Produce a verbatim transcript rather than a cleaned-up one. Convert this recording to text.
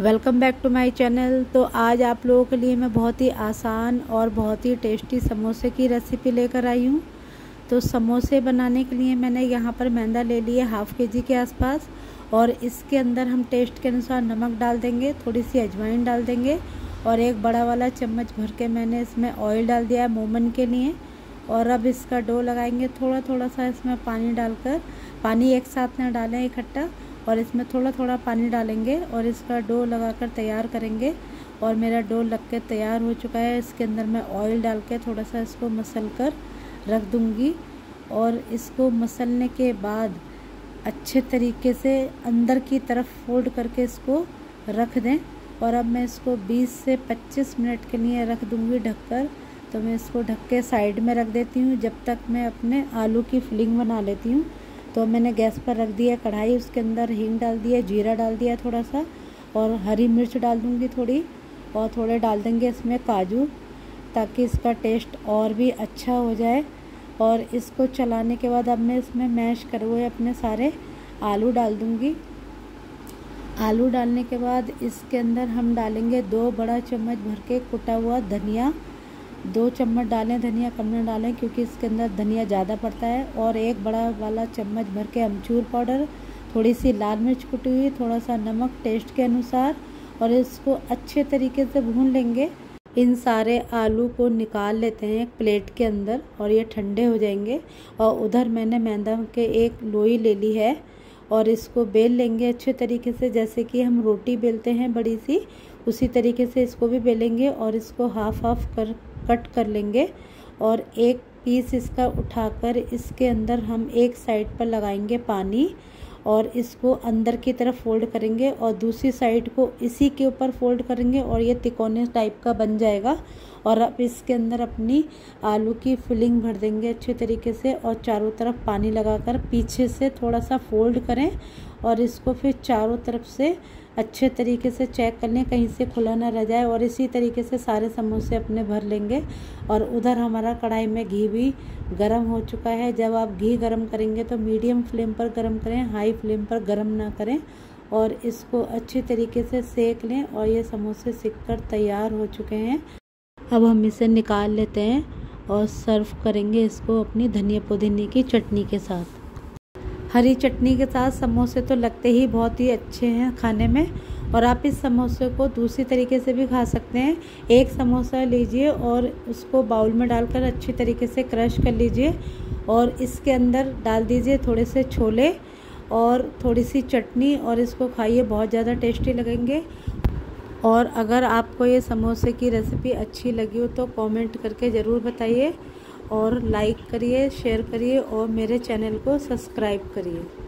Welcome back to my channel. तो आज आप लोगों के लिए मैं बहुत ही आसान और बहुत ही टेस्टी समोसे की रेसिपी लेकर आई हूँ। तो समोसे बनाने के लिए मैंने यहाँ पर मैदा ले लिया हाफ़ के जी के आसपास, और इसके अंदर हम टेस्ट के अनुसार नमक डाल देंगे, थोड़ी सी अजवाइन डाल देंगे, और एक बड़ा वाला चम्मच भर के मैंने इसमें ऑयल डाल दिया है मोमन के लिए। और अब इसका डो लगाएंगे, थोड़ा थोड़ा सा इसमें पानी डालकर, पानी एक साथ ना डालें इकट्ठा, और इसमें थोड़ा थोड़ा पानी डालेंगे और इसका डो लगाकर तैयार करेंगे। और मेरा डो लग के तैयार हो चुका है। इसके अंदर मैं ऑयल डाल के थोड़ा सा इसको मसल कर रख दूँगी, और इसको मसलने के बाद अच्छे तरीके से अंदर की तरफ फोल्ड करके इसको रख दें। और अब मैं इसको बीस से पच्चीस मिनट के लिए रख दूँगी ढककर। तो मैं इसको ढक के साइड में रख देती हूँ जब तक मैं अपने आलू की फिलिंग बना लेती हूँ। तो मैंने गैस पर रख दिया कढ़ाई, उसके अंदर हींग डाल दिया, जीरा डाल दिया थोड़ा सा, और हरी मिर्च डाल दूँगी थोड़ी, और थोड़े डाल देंगे इसमें काजू, ताकि इसका टेस्ट और भी अच्छा हो जाए। और इसको चलाने के बाद अब मैं इसमें मैश करे हुए अपने सारे आलू डाल दूँगी। आलू डालने के बाद इसके अंदर हम डालेंगे दो बड़ा चम्मच भर के कुटा हुआ धनिया, दो चम्मच डालें, धनिया कम ना डालें क्योंकि इसके अंदर धनिया ज़्यादा पड़ता है। और एक बड़ा वाला चम्मच भर के अमचूर पाउडर, थोड़ी सी लाल मिर्च कुटी हुई, थोड़ा सा नमक टेस्ट के अनुसार, और इसको अच्छे तरीके से भून लेंगे। इन सारे आलू को निकाल लेते हैं एक प्लेट के अंदर, और ये ठंडे हो जाएंगे। और उधर मैंने मैदा के एक लोई ले ली है, और इसको बेल लेंगे अच्छे तरीके से, जैसे कि हम रोटी बेलते हैं बड़ी सी, उसी तरीके से इसको भी बेलेंगे। और इसको हाफ हाफ कर कट कर लेंगे, और एक पीस इसका उठाकर इसके अंदर हम एक साइड पर लगाएंगे पानी, और इसको अंदर की तरफ फोल्ड करेंगे, और दूसरी साइड को इसी के ऊपर फोल्ड करेंगे, और ये तिकोने टाइप का बन जाएगा। और अब इसके अंदर अपनी आलू की फिलिंग भर देंगे अच्छे तरीके से, और चारों तरफ पानी लगाकर पीछे से थोड़ा सा फोल्ड करें, और इसको फिर चारों तरफ से अच्छे तरीके से चेक कर लें कहीं से खुला ना रह जाए। और इसी तरीके से सारे समोसे अपने भर लेंगे। और उधर हमारा कढ़ाई में घी भी गरम हो चुका है। जब आप घी गरम करेंगे तो मीडियम फ्लेम पर गरम करें, हाई फ्लेम पर गरम ना करें। और इसको अच्छी तरीके से सेक लें, और ये समोसे सिक कर तैयार हो चुके हैं। अब हम इसे निकाल लेते हैं और सर्व करेंगे इसको अपनी धनिया पुदीने की चटनी के साथ। हरी चटनी के साथ समोसे तो लगते ही बहुत ही अच्छे हैं खाने में। और आप इस समोसे को दूसरी तरीके से भी खा सकते हैं। एक समोसा लीजिए और उसको बाउल में डालकर अच्छी तरीके से क्रश कर लीजिए, और इसके अंदर डाल दीजिए थोड़े से छोले और थोड़ी सी चटनी, और इसको खाइए, बहुत ज़्यादा टेस्टी लगेंगे। और अगर आपको ये समोसे की रेसिपी अच्छी लगी हो तो कमेंट करके ज़रूर बताइए, और लाइक करिए, शेयर करिए, और मेरे चैनल को सब्सक्राइब करिए।